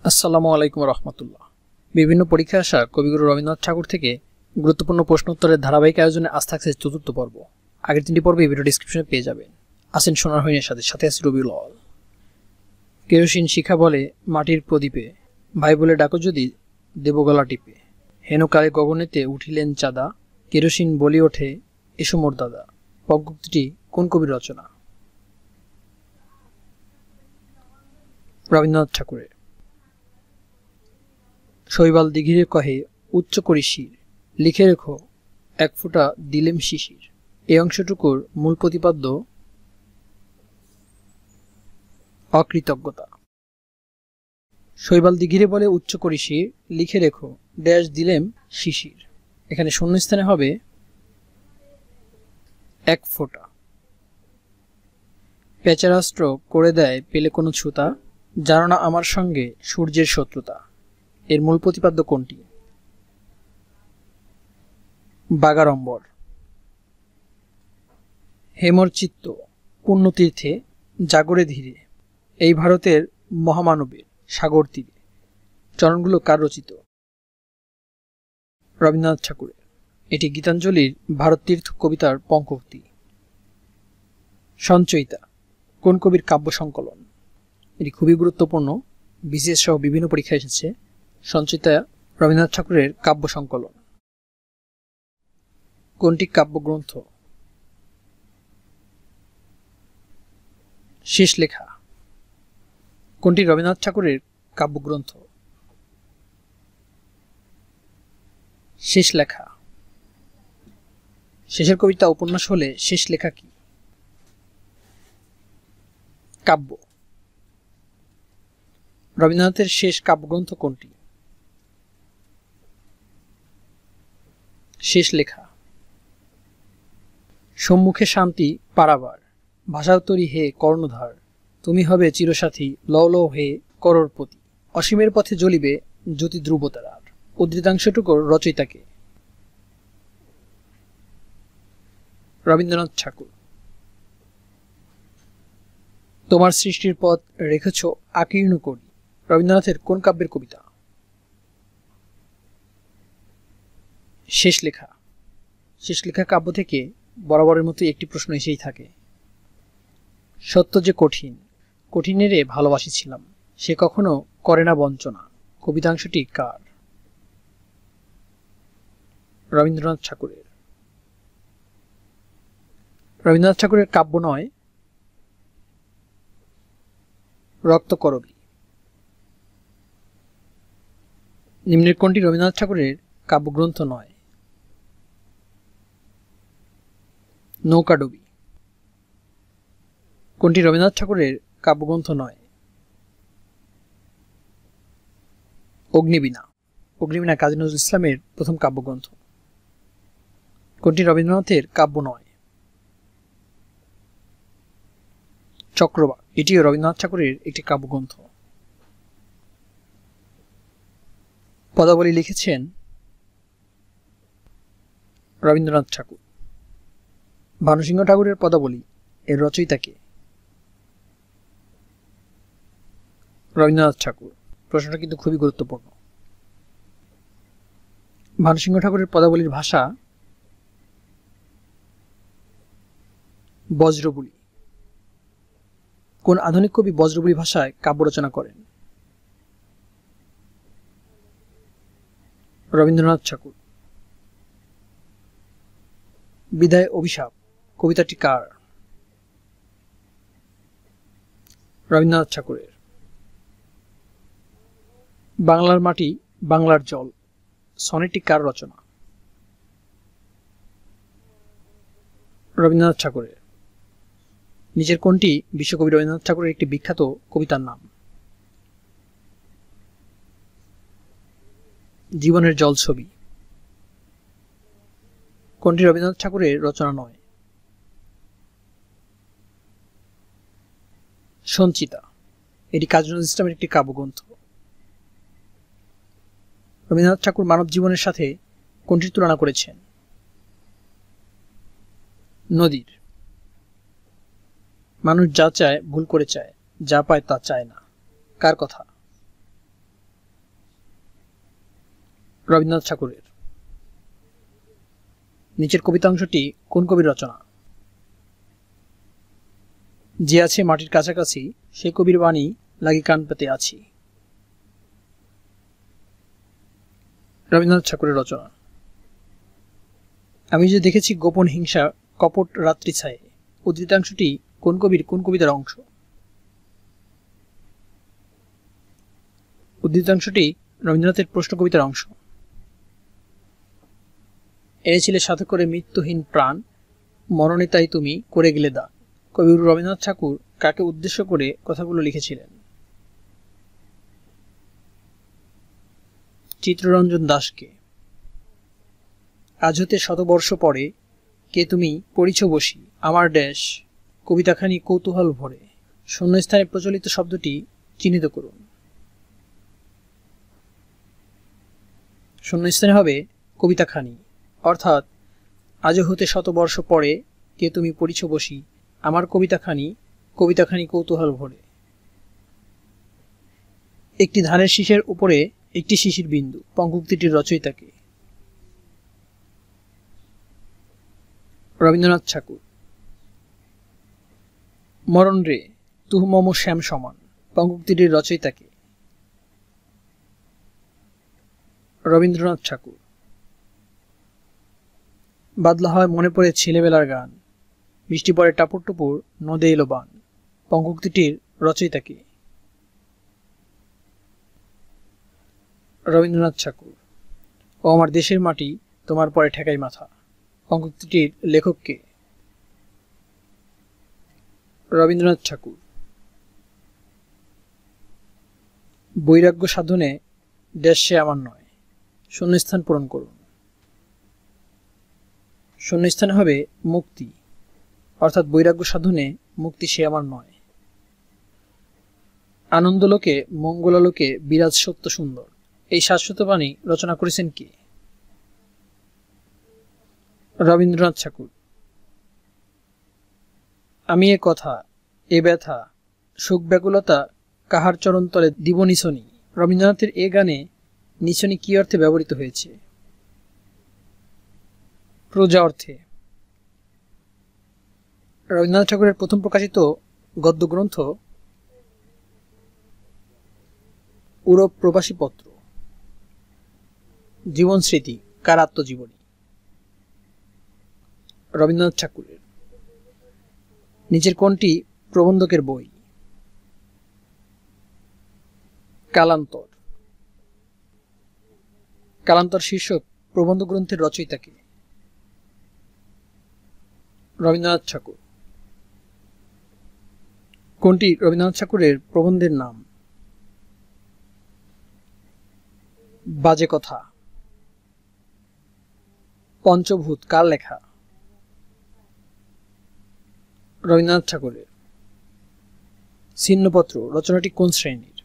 আসসালামু আলাইকুম রহমতুল্লাহ। বিভিন্ন পরীক্ষায় আসা কবিগুরু রবীন্দ্রনাথ ঠাকুর থেকে গুরুত্বপূর্ণ প্রশ্ন উত্তরের ধারাবাহিক আয়োজনে আজ থাকছে চতুর্থ পর্ব। আগের 3টি পর্বে ভিডিও ডেসক্রিপশনে পেয়ে যাবেন। আসেন সোনার হরিণের সাথে আছে রবিউল আওয়াল। কেরোসিন শিখা বলে মাটির প্রদীপে, ভাই বলে ডাকো যদি দেব গলা টিপে। হেনকালে গগনেতে উঠিলেন চাঁদা, কেরোসিন বলি ওঠে এসো মোর দাদা। পঙ্ক্তিটি কোন কবির রচনা? রবীন্দ্রনাথ ঠাকুরের। শৈবাল দিঘিরে কহে উচ্চ করি শির, লিখে রেখো এক ফোঁটা দিলেম শিশির। এই অংশটুকুর মূল প্রতিপাদ্য অকৃতজ্ঞতা। শৈবাল দিঘিরে বলে উচ্চ করি শির, লিখে রেখো ড্যাশ দিলেম শিশির। এখানে শূন্যস্থানে হবে এক ফোঁটা। পেচারাস্ত্র করে দেয় পেলে কোনো ছুতা, জানো না আমার সঙ্গে সূর্যের শত্রুতা। এর মূল প্রতিপাদ্য কোনটি? বাগাড়ম্বর। হেমর চিত্ত পুণ্যতীর্থে জাগরে ধীরে, এই ভারতের মহামানবের সাগর তীরে। চরণগুলো কার রচিত? রবীন্দ্রনাথ ঠাকুরের। এটি গীতাঞ্জলির ভারত তীর্থ কবিতার পঙ্ক্তি। সঞ্চয়িতা কোন কবির কাব্য সংকলন? এটি খুবই গুরুত্বপূর্ণ, বিশেষ সহ বিভিন্ন পরীক্ষায় এসেছে। সঞ্চয়িতা রবীন্দ্রনাথ ঠাকুরের কাব্য সংকলন। কোনটি কাব্যগ্রন্থ? শেষ লেখা। কোনটি রবীন্দ্রনাথ ঠাকুরের কাব্যগ্রন্থ? শেষ লেখা। শেষের কবিতা উপন্যাস হলে শেষ লেখা কি? কাব্য। রবীন্দ্রনাথের শেষ কাব্যগ্রন্থ কোনটি? শেষ লেখা। সম্মুখে শান্তি পারাবার, ভাষার তরি হে কর্ণধার। তুমি হবে চিরসাথী লও লও হে করোড়পতি। অসীমের পথে জ্বলিবে জ্যোতি ধ্রুবতারার। উদ্ধৃতাংশটুকুর রচয়িতাকে? রবীন্দ্রনাথ ঠাকুর। তোমার সৃষ্টির পথ রেখেছ আকীর্ণ করি, রবীন্দ্রনাথের কোন কাব্যের কবিতা? শেষ লেখা। শেষ লেখা কাব্য থেকে বরাবরের মতো একটি প্রশ্ন এসেই থাকে। সত্য যে কঠিন, কঠিনেরে ভালোবাসিছিলাম, সে কখনো করে না বঞ্চনা। কবিতাংশটি কার? রবীন্দ্রনাথ ঠাকুরের। রবীন্দ্রনাথ ঠাকুরের কাব্য নয় রক্তকরবী। নিম্নের কোনটি রবীন্দ্রনাথ ঠাকুরের কাব্যগ্রন্থ নয়? নৌকাডুবি। কোনটি রবীন্দ্রনাথ ঠাকুরের কাব্যগ্রন্থ নয়? অগ্নিবীণা। অগ্নিবীণা কাজী নজরুল ইসলামের প্রথম কাব্যগ্রন্থ। কোনটি রবীন্দ্রনাথের কাব্য নয়? চক্রবাক। এটিও রবীন্দ্রনাথ ঠাকুরের একটি কাব্যগ্রন্থ। পদাবলী লিখেছেন রবীন্দ্রনাথ ঠাকুর। ভানুসিংহ ঠাকুরের পদাবলী এর রচয়িতা কে? রবীন্দ্রনাথ ঠাকুর। প্রশ্নটা কিন্তু খুবই গুরুত্বপূর্ণ। ভানুসিংহ ঠাকুরের পদাবলীর ভাষা বজ্রবুলি। কোন আধুনিক কবি বজ্রবুলি ভাষায় কাব্য রচনা করেন? রবীন্দ্রনাথ ঠাকুর। বিদায় অভিশাপ কবিতাটি কার? রবীন্দ্রনাথ ঠাকুরের। বাংলার মাটি বাংলার জল সনেটটি কার রচনা? রবীন্দ্রনাথ ঠাকুরের। নিচের কোনটি বিশ্বকবি রবীন্দ্রনাথ ঠাকুরের একটি বিখ্যাত কবিতার নাম? জীবনের জলছবি। কোনটি রবীন্দ্রনাথ ঠাকুরের রচনা নয়? সঞ্চিতা। এটি কাজী নজরুল ইসলামের একটি কাব্যগ্রন্থ। রবীন্দ্রনাথ ঠাকুর মানব জীবনের সাথে কোনটির তুলনা করেছেন? নদীর। মানুষ যা চায় ভুল করে চায়, যা পায় তা চায় না, কার কথা? রবীন্দ্রনাথ ঠাকুরের। নিচের কবিতাংশটি কোন কবির রচনা? যে আছে মাটির কাছাকাছি, সে কবির বাণী লাগি কান পেতে আছি। রবীন্দ্রনাথ ঠাকুরের রচনা। আমি যে দেখেছি গোপন হিংসা কপট রাত্রি ছায়ে, উদ্ধৃতাংশটি কোন কবির কোন কবিতার অংশ? উদ্ধৃতাংশটি রবীন্দ্রনাথের প্রশ্ন কবিতার অংশ। এনেছিলে সাথে করে মৃত্যুহীন প্রাণ, মরণে তাই তুমি করে গেলে দান। কবিগুরু রবীন্দ্রনাথ ঠাকুর কাকে উদ্দেশ্য করে কথাগুলো লিখেছিলেন? চিত্তরঞ্জন দাশকে। আজ হতে শতবর্ষ পরে, কে তুমি পড়িছ বসি আমার ড্যাশ, কবিতাখানি কৌতূহল ভরে। শূন্যস্থানে প্রচলিত শব্দটি চিহ্নিত করুন। শূন্যস্থানে হবে কবিতাখানি, অর্থাৎ আজ হতে শতবর্ষ পরে, কে তুমি পড়িছ বসি আমার কবিতাখানি কৌতূহল ভরে। একটি ধানের শীষের উপরে একটি শিশির বিন্দু, পঙ্কোক্তিটির রচয়িতাকে? রবীন্দ্রনাথ ঠাকুর। মরণ রে তুহ মম শ্যাম সমান, পঙ্কোক্তিটির রচয়িতাকে? রবীন্দ্রনাথ ঠাকুর। বাদলা হয় মনে পড়ে ছেলেবেলার গান, বৃষ্টি পড়ে টাপুর টুপুর নদে এলো বান, পঙ্কোক্তিটির রচয়িতাকে? রবীন্দ্রনাথ ঠাকুর। ও আমার দেশের মাটি তোমার পরে ঠেকাই মাথা, পঙ্কোক্তিটির লেখককে? রবীন্দ্রনাথ ঠাকুর। বৈরাগ্য সাধনে ড্যাশ সে আমার নয়, শূন্যস্থান পূরণ করুন। শূন্যস্থানে হবে মুক্তি, অর্থাৎ বৈরাগ্য সাধনে মুক্তি সে আমার নয়। আনন্দলোকে মঙ্গলালোকে বিরাজ সত্য সুন্দর, এই শাশ্বত বাণী রচনা করেছেন কে? রবীন্দ্রনাথ ঠাকুর। আমি এ কথা এ ব্যথা সুখ ব্যাকুলতা কাহার চরণতলে দিব নিছনি। রবীন্দ্রনাথের এ গানে নিছনি কি অর্থে ব্যবহৃত হয়েছে? প্রজা অর্থে। রবীন্দ্রনাথ ঠাকুরের প্রথম প্রকাশিত গদ্যগ্রন্থ উরব প্রবাসী পত্র। জীবন স্মৃতি কার আত্মজীবনী? রবীন্দ্রনাথ ঠাকুরের। নিচের কোনটি প্রবন্ধকের বই? কালান্তর। কালান্তর শীর্ষক প্রবন্ধ গ্রন্থের রচয়িতাকে? রবীন্দ্রনাথ ঠাকুর। কোনটি রবীন্দ্রনাথ ঠাকুরের প্রবন্ধের নাম? বাজে কথা। পঞ্চভূত কার লেখা? রবীন্দ্রনাথ ঠাকুরের। ছিন্নপত্র রচনাটি কোন শ্রেণীর?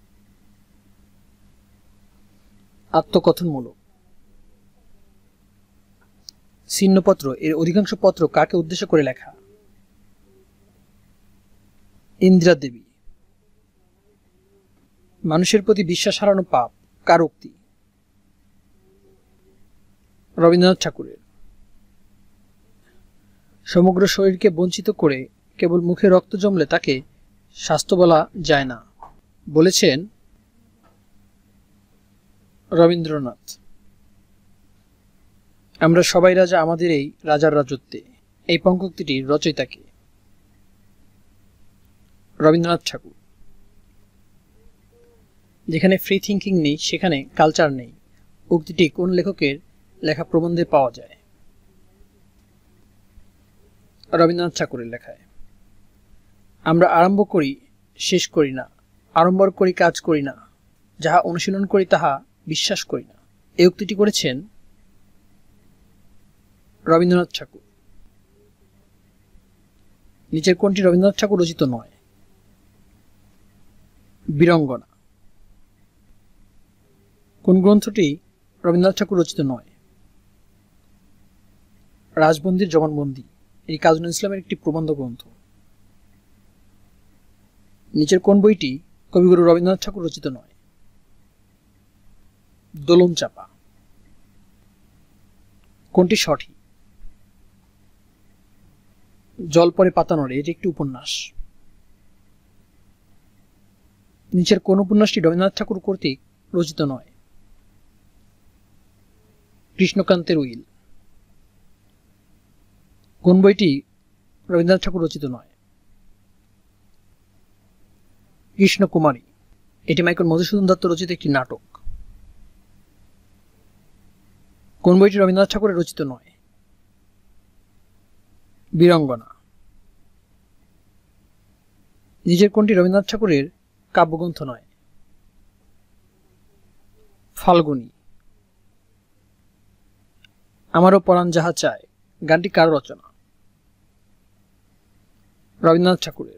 আত্মকথনমূলক। ছিন্নপত্র এর অধিকাংশ পত্র কাকে উদ্দেশ্য করে লেখা? ইন্দিরা দেবী। মানুষের প্রতি বিশ্বাস হারানো পাপ কার উক্তি? রবীন্দ্রনাথ ঠাকুরের। সমগ্র শরীরকে বঞ্চিত করে কেবল মুখে রক্ত জমলে তাকে স্বাস্থ্য বলা যায় না, বলেছেন রবীন্দ্রনাথ। আমরা সবাই রাজা আমাদের এই রাজার রাজত্বে, এই পঙ্কোক্তিটির রচয়িতাকে? রবীন্দ্রনাথ ঠাকুর। যেখানে ফ্রি থিঙ্কিং নেই সেখানে কালচার নেই, উক্তিটি কোন লেখকের লেখা প্রবন্ধে পাওয়া যায়? রবীন্দ্রনাথ ঠাকুরের লেখায়। আমরা আরম্ভ করি শেষ করি না, আড়ম্বর করি কাজ করি না, যাহা অনুশীলন করি তাহা বিশ্বাস করি না, এই উক্তিটি করেছেন রবীন্দ্রনাথ ঠাকুর। নিচের কোনটি রবীন্দ্রনাথ ঠাকুর রচিত নয়? বীরঙ্গনা। কোন গ্রন্থটি রবীন্দ্রনাথ ঠাকুর রচিত নয়? রাজবন্দির জবানবন্দি, এটি কাজী নজরুল ইসলামের একটি প্রবন্ধ গ্রন্থ। নিচের কোন বইটি কবিগুরু রবীন্দ্রনাথ ঠাকুর রচিত নয়? দোলন চাপা। কোনটি সঠিক? জল পরে পাতা নড়ে এটি একটি উপন্যাস। নিচের কোন উপন্যাসটি রবীন্দ্রনাথ ঠাকুর কর্তৃক রচিত নয়? কৃষ্ণকান্তের উইল। কোন বইটি রবীন্দ্রনাথ ঠাকুর রচিত নয়? কৃষ্ণকুমারী। এটি মাইকেল মধুসূদন দত্ত রচিত একটি নাটক। কোন বইটি রবীন্দ্রনাথ ঠাকুরের রচিত নয়? বীরাঙ্গনা। নিচের কোনটি রবীন্দ্রনাথ ঠাকুরের কাব্যগ্রন্থ নয়? ফাল্গুনী। আমারও পরাণ যাহা চায় গানটি কার রচনা? রবীন্দ্রনাথ ঠাকুরের।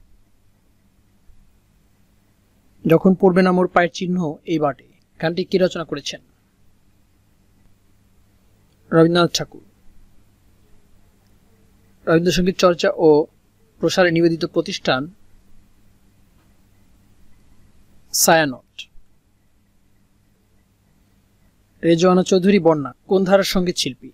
যখন পড়বে না মোর পায়ের চিহ্ন এই বাটে গানটি কে রচনা করেছেন? রবীন্দ্রনাথ ঠাকুর। রবীন্দ্রসঙ্গীত চর্চা ও প্রসারে নিবেদিত প্রতিষ্ঠান ছায়ানট। রেজওয়ানা চৌধুরী বন্যা কোন ধারার সঙ্গীত শিল্পী?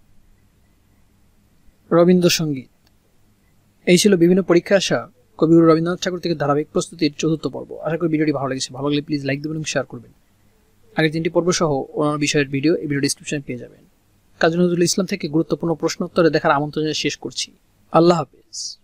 রবীন্দ্রসঙ্গীত। এই ছিল বিভিন্ন পরীক্ষা আসা কবিগুরু রবীন্দ্রনাথ ঠাকুর থেকে ধারাবাহিক প্রস্তুতির ৪র্থ পর্ব। আশা করি ভিডিওটি ভালো লেগেছে। ভালো লাগলে প্লিজ লাইক দেবেন এবং শেয়ার করবেন। আগের 3টি পর্ব সহ অন্যান্য বিষয়ের ভিডিও এই ভিডিও ডিসক্রিপশনে পেয়ে যাবেন। কাজী নজরুল ইসলাম থেকে গুরুত্বপূর্ণ প্রশ্ন উত্তরে দেখার আমন্ত্রণ শেষ করছি। আল্লাহ হাফেজ।